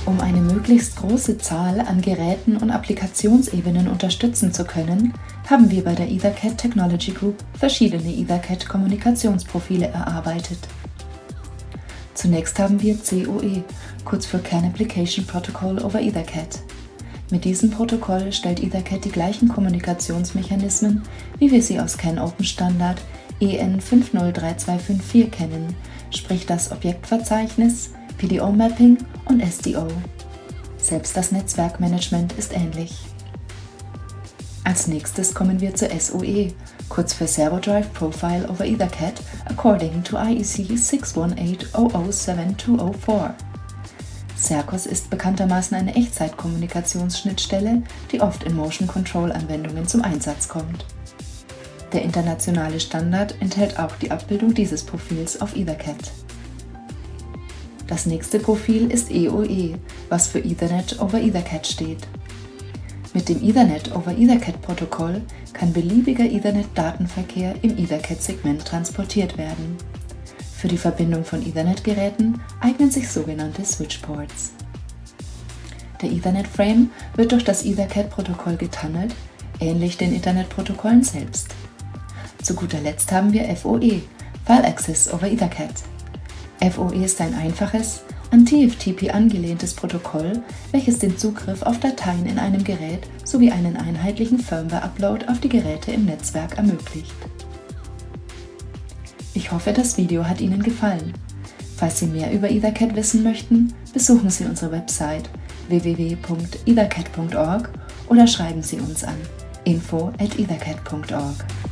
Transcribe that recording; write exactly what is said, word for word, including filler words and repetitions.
Um eine möglichst große Zahl an Geräten und Applikationsebenen unterstützen zu können, haben wir bei der EtherCAT Technology Group verschiedene EtherCAT-Kommunikationsprofile erarbeitet. Zunächst haben wir C O E, kurz für CAN Application Protocol over EtherCAT. Mit diesem Protokoll stellt EtherCAT die gleichen Kommunikationsmechanismen, wie wir sie aus CAN Open Standard E N fünf null drei zwei fünf vier kennen, sprich das Objektverzeichnis, P D O-Mapping und S D O. Selbst das Netzwerkmanagement ist ähnlich. Als nächstes kommen wir zur S O E, kurz für Servo Drive Profile over EtherCAT according to I E C six one eight zero zero seven two zero four. Sercos ist bekanntermaßen eine Echtzeitkommunikationsschnittstelle, die oft in Motion-Control-Anwendungen zum Einsatz kommt. Der internationale Standard enthält auch die Abbildung dieses Profils auf EtherCAT. Das nächste Profil ist E O E, was für Ethernet over EtherCAT steht. Mit dem Ethernet over EtherCAT-Protokoll kann beliebiger Ethernet-Datenverkehr im EtherCAT-Segment transportiert werden. Für die Verbindung von Ethernet-Geräten eignen sich sogenannte Switchports. Der Ethernet-Frame wird durch das EtherCAT-Protokoll getunnelt, ähnlich den Ethernet-Protokollen selbst. Zu guter Letzt haben wir F O E, File Access over EtherCAT. F O E ist ein einfaches, an T F T P angelehntes Protokoll, welches den Zugriff auf Dateien in einem Gerät sowie einen einheitlichen Firmware-Upload auf die Geräte im Netzwerk ermöglicht. Ich hoffe, das Video hat Ihnen gefallen. Falls Sie mehr über EtherCAT wissen möchten, besuchen Sie unsere Website w w w punkt ethercat punkt org oder schreiben Sie uns an info at ethercat punkt org.